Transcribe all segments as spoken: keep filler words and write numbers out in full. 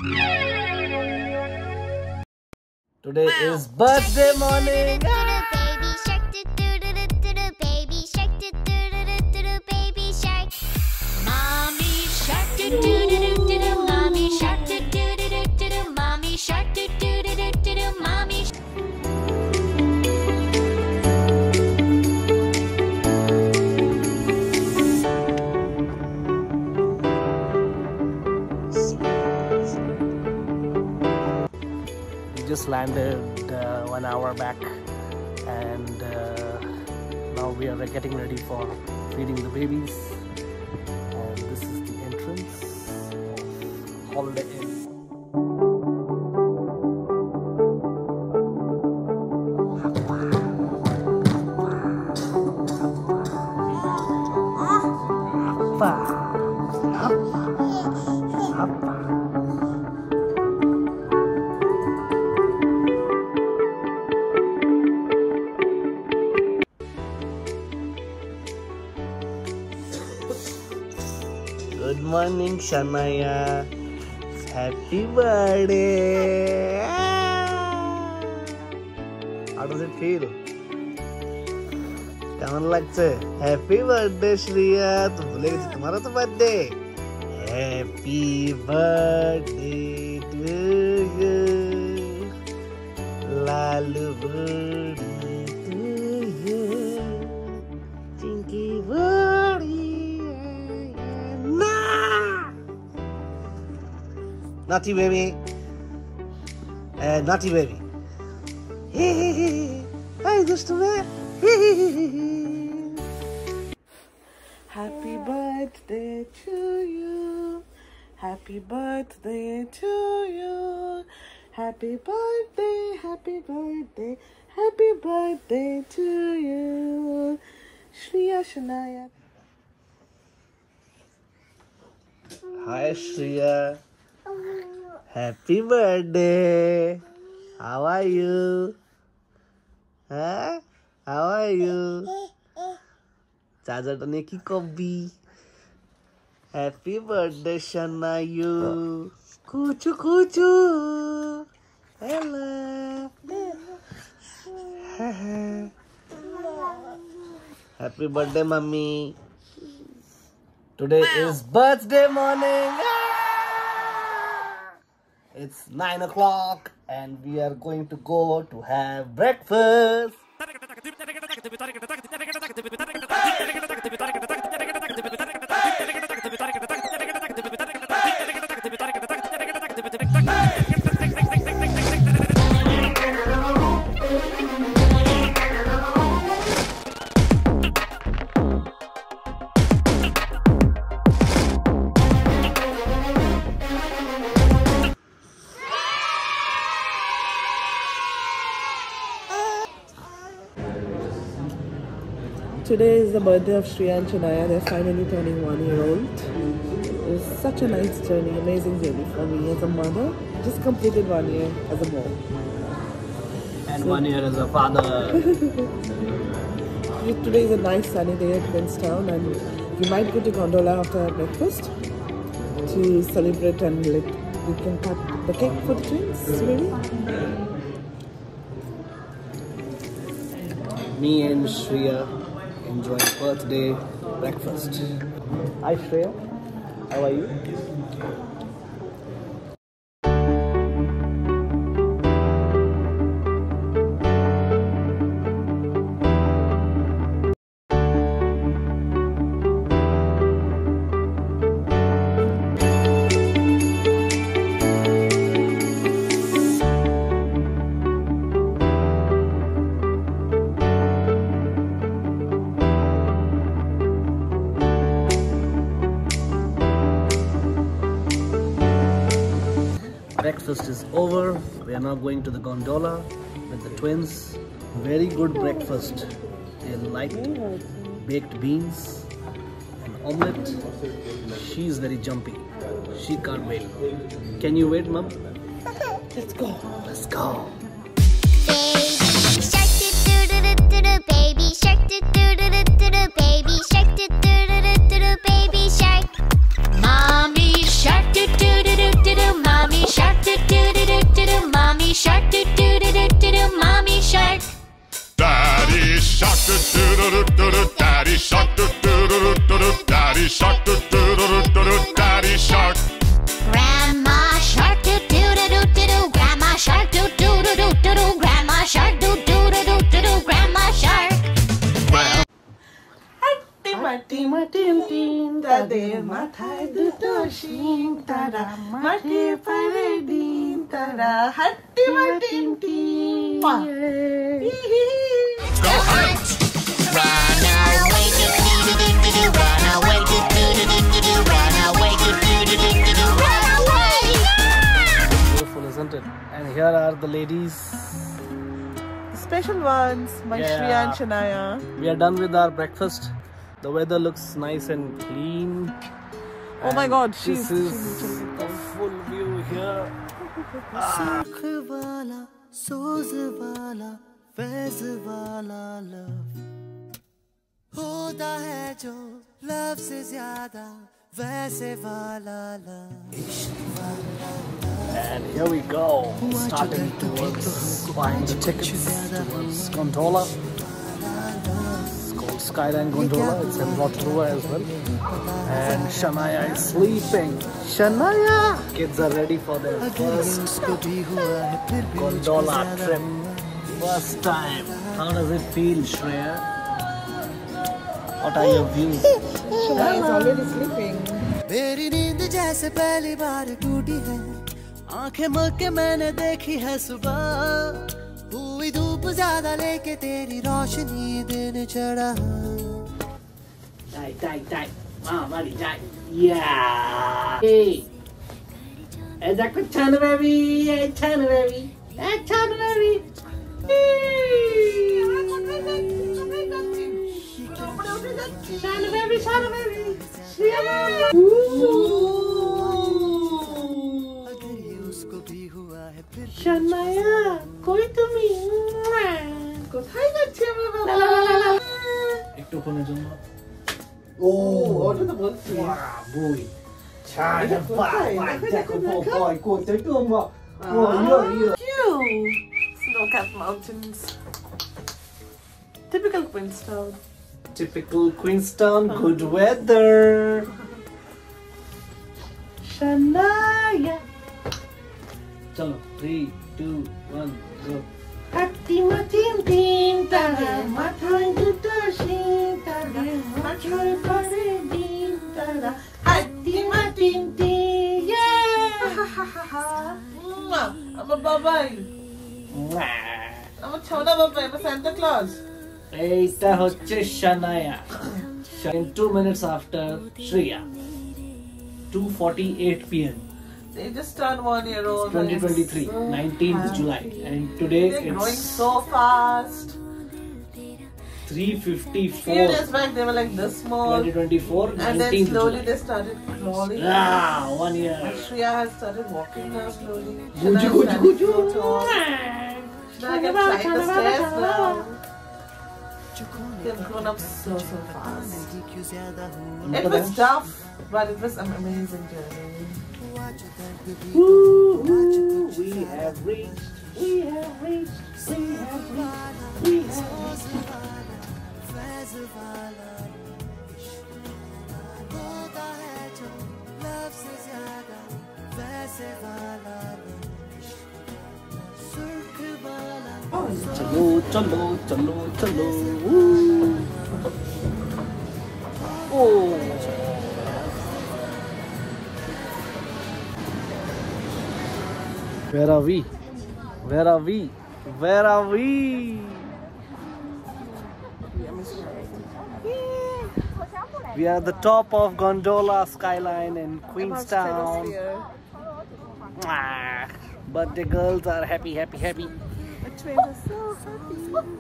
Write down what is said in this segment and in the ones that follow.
Today is birthday morning. Baby shark, do do do do do do. Baby shark, do do do do do do. Baby shark. Mommy shark, do do do do do do. Mommy shark, do do do do do do. Mommy shark, do do do do do do. Mommy. Just landed uh, one hour back, and uh, now we are getting ready for feeding the babies. And this is the entrance of Holiday Inn. Good morning, Shanaya. Happy birthday. How does it feel? কেমন লাগছে? Happy birthday, Shriya. তো ভুলে গেছি তোমারও তো birthday. Happy birthday to you. Lalu budi to you. Chinky budi. Naughty baby. Uh, naughty baby. Hey, dushtu mein. Happy birthday to you. Happy birthday to you. Happy birthday, happy birthday, happy birthday to you. Shriya, Shanaya. Hi, Shriya. Happy birthday. How are you? Huh? How are you? Charger to neki kobi. Happy birthday, Shanayu. Kuchu kuchu. Hello. Happy birthday, mommy. Today is birthday morning. It's nine o'clock and we are going to go to have breakfast. Today is the birthday of Shriya and Shanaya. They're finally turning one year old. It was such a nice journey, amazing journey for me as a mother. Just completed one year as a mom. And so, one year as a father. Today is a nice sunny day at Queenstown, and we might go to Gondola after our breakfast to celebrate, and let, we can cut the cake for the twins, really. Me and Shriya enjoying birthday breakfast. Hi Shriya, how are you? Breakfast is over. We are now going to the gondola with the twins. Very good breakfast. They liked baked beans and omelette. She's very jumpy. She can't wait. Can you wait, Mom? Let's go. Let's go. Baby shark, do do do do do do. Baby shark, do do do do do do. Baby shark, do do do do do do. Baby shark. Mommy shark, do do do do do do. Mommy shark. shing tada, mati pare din tada, hatti matin tin. Go hunt! Run away, do do do do do do. Run away, do do do do do do. Run away, do do do do do do. Run away! Beautiful, isn't it? And here are the ladies. Special ones, my Yeah. Shriya and Shanaya. We are done with our breakfast. The weather looks nice and clean. Oh my And God, this she's- is she's- the full view here. सुख वाला सोज वाला फैज वाला love होता है जो love से ज्यादा वैसे वाला लव इश्क वाला And here we go, starting towards buying the tickets towards Gondola. It's called Skyline Gondola. It's in Rotorua as well. And Shanaya is sleeping. Shanaya! Kids are ready for their first उसको भी हुआ है फिर भी Gondola trip. First time. How does it feel, Shriya? What are your views? Shanaya is already sleeping. मेरी नींद जैसे पहली बार टूटी है आंखें मल के मैंने देखी है सुबह हुई धूप ज्यादा लेके तेरी रोशनी दिन चढ़ा Die, die, die. Mama, die. Yeah. Hey. Is that good, Chanavavi? Hey, Chanavavi. Hey, Chanavavi. Chanavavi, Chanavavi. अगर ये उसको भी हुआ है फिर Shanaya, koi tumi? কোথায় যাচ্ছে আমার বাবা? একটু ফোনের জন্য ও, ওটা তো বলছি। বই এটা কোথায়? দেখো, দেখো, দেখো। Cute. Snow-capped mountains. Typical Queenstown. Typical Queenstown, good weather. Shanaya. Chalo, three, two, one, go. Hatti matin tin tada, mathai duta shin tada, mathai pare din tada, hatti matin tin, yeah. আমার বাবাই, আমার ছোনা বাবাই, আমার Santa Claus. এইটা হচ্ছে Shanaya. In two minutes after Shriya. two forty-eight p m They just turned one year old. twenty twenty-three, nineteenth July, and today They're growing it's so fast. three Few fifty-four. days back they were like this small, twenty twenty-four, and then nineteenth slowly July. they started crawling. Ah, one year. Shriya has started walking now slowly. Guju, Shana is guju, standing guju. so tall. Shana can climb the stairs now. They've grown up so so fast. क्यों ज्यादा हुआ It was tough, but it was an amazing journey. Woo-hoo, we have reached, we have reached, we have reached, we have reached. Faiz वाला इश्क होता है जो love से ज्यादा वैसे वाला इश्क सुर्ख वाला Chalo, chalo, chalo, chalo. Woo. Oh. Where are we? Where are we? Where are we? We are at the top of Gondola Skyline in Queenstown. Mwah. But the girls are happy, happy, happy. The twins are so happy.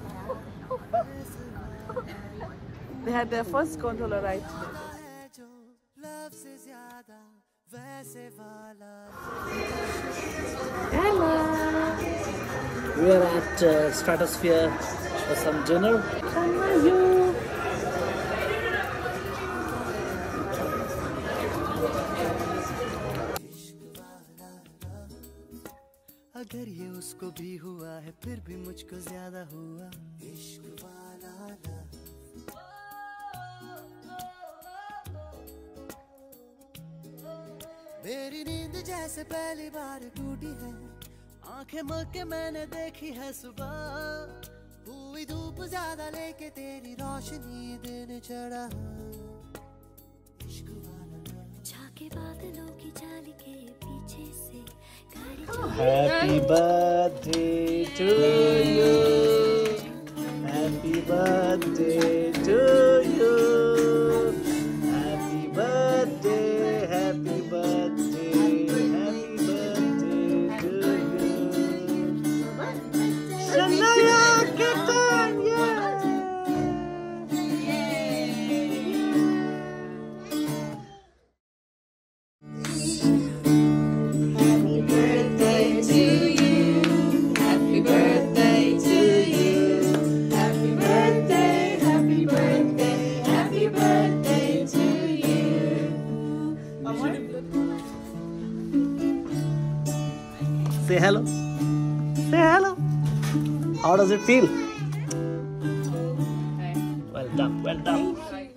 They had their first gondola ride today. है जो love से ज्यादा वैसे वाला Hello. We are at uh, Stratosphere for some dinner. How are you? अगर ये उसको भी हुआ है फिर भी मुझको ज्यादा हुआ इश्क वाला लव मेरी नींद जैसे पहली बार टूटी है आंखें मल के मैंने देखी है सुबह हुई धूप ज्यादा लेके तेरी रोशनी दिन चढ़ा इश्क वाला जाके बादलों Happy birthday to you. Happy birthday to you. Happy birthday, happy birthday, happy birthday to you. Shanaya, get on, yeah. Say hello. Say hello. How does it feel? Well done, well done.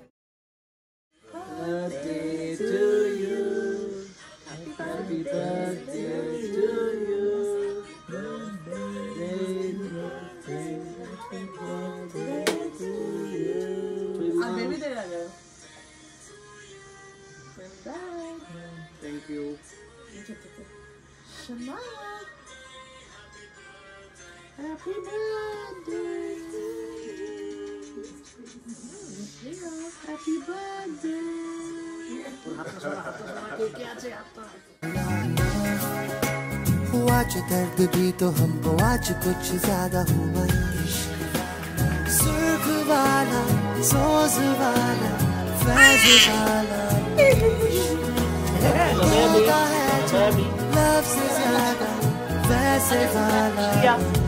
Birthday to you. Happy birthday to you. Birthday, birthday, happy birthday to you. Thank you. Shanaya. Happy birthday. Happy birthday. हुआ जो दर्द भी तो हमको आज कुछ ज्यादा हुआ इश्क सुर्ख वाला सोज वाला फैज वाला होता है जो लव से ज्यादा वैसे वाला